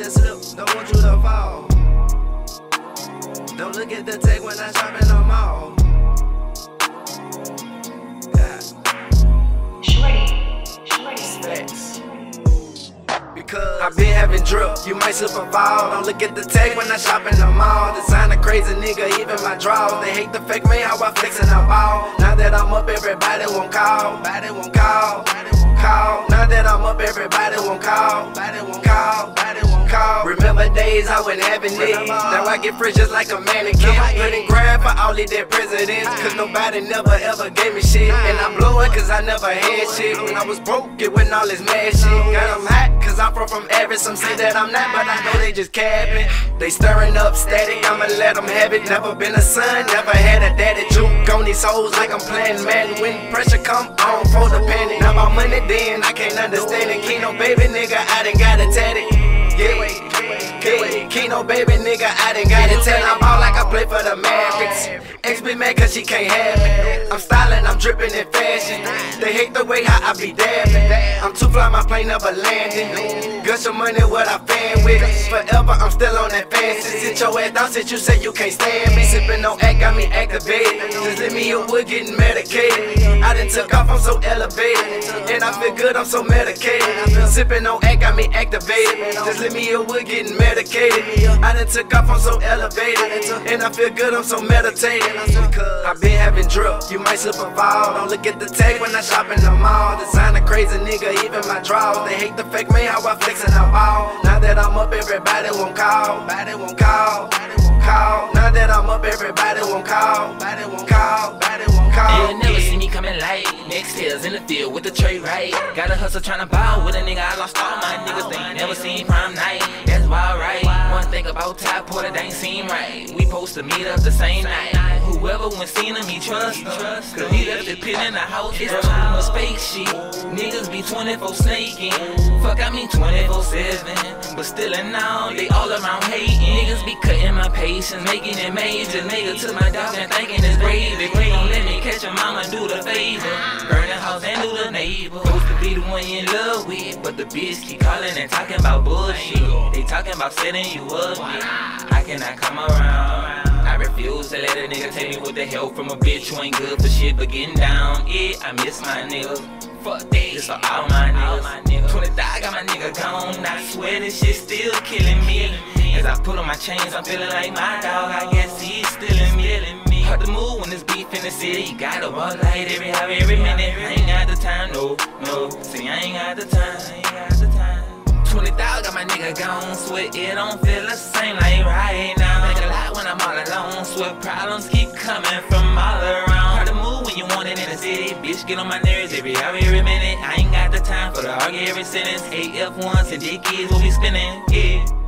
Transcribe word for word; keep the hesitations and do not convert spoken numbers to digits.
it slip, don't want you to fall. Don't look at the tech when I shop in the mall. Because I been having drip, you might slip and fall. Don't look at the tag when I shop in the mall. Design a crazy nigga, even my draws. They hate the fake me, how I flex and I ball. Now that I'm up, everybody won't call. Body won't call, call. Now that I'm up, everybody won't call. Body won't call, body won't call. Remember days I wasn't having it. Now I get fresh just like a mannequin. Couldn't grab for all these dead presidents, cause nobody never ever gave me shit. And I'm blowing cause I never had shit. When I was broke, it wasn't all this mad shit. Got them hot cause I'm from from average. Some say that I'm not, but I know they just capping. They stirring up static, I'ma let them have it. Never been a son, never had a daddy. Juke on these hoes like I'm playing Madden. When pressure come on, for the panic. Now my money then, I can't understand it. Keno baby nigga, I done got it tatted. Yeah, yeah. Keno baby nigga, I done got it tatted. I'm all like I play for the Mavericks. X be mad cause she can't have me. I'm styling, I'm dripping in fashion. They hate the way how I be dabbing. I'm too fly, my plane never landing. Gush your money, what I fan with. Forever, I'm still on that fancy. Sit your ass down since you say you can't stand me. Sippin' on act, got me activated. Just let me a wood getting medicated. I done took off, I'm so elevated. And I feel good, I'm so medicated. Sippin' on act, got me activated. Just let me a wood getting medicated. I done took off, I'm so elevated. And I feel good, I'm so meditated. I been having drip, you might slip and fall. Don't look at the tag when I shop in the mall. Design a crazy nigga, even my draws. They hate the fake me, how I flex and I ball. Now that I'm up, everybody won't call. Body won't call, call. Now that I'm up, everybody won't call. Body won't call, body won't call. They'll never see me coming light. Next tails in the field with the tray right. Got a hustle tryna ball with a nigga. I lost all my niggas. They ain't never seen prime night. That's wild, right? One thing about Ty Porter, they ain't seem right. We supposed to meet up the same night. Whoever when seen him, he trust. Cause he left the pin in the house. It's too much spaceship. Niggas be twenty-four snaking. Fuck, I mean twenty-four seven. But still and now, they all around hating. Niggas be cutting my patience, making it major. Nigga to my dog and thinking it's brave. They gon' let me catch a mama, do the favor. Burn the house and do the neighbor. Supposed to be the one you in love with, but the bitch keep calling and talking about bullshit. They talking about setting you up, yeah. I cannot come around. I refuse to let a nigga take me with the help from a bitch who ain't good for shit but getting down. Yeah, I miss my niggas. Fuck that, this for all my niggas. twenty thousand got my nigga gone. I swear this shit still killing me. As I put on my chains, I'm feeling like my dog. I guess he's stealing me. Hard to move when there's beef in the city. Gotta walk light every hour, every minute. I ain't got the time, no, no. See, I ain't got the time, I ain't got the time. twenty thousand got my nigga gone. Swear it don't feel the same like right now. Make a lot when I'm all alone. Swear problems keep coming from all around. Hard to move when you want it in the city. Bitch get on my nerves every hour, every minute. I ain't got the time for the argue every sentence. A F ones and dickies, what we spinning, yeah.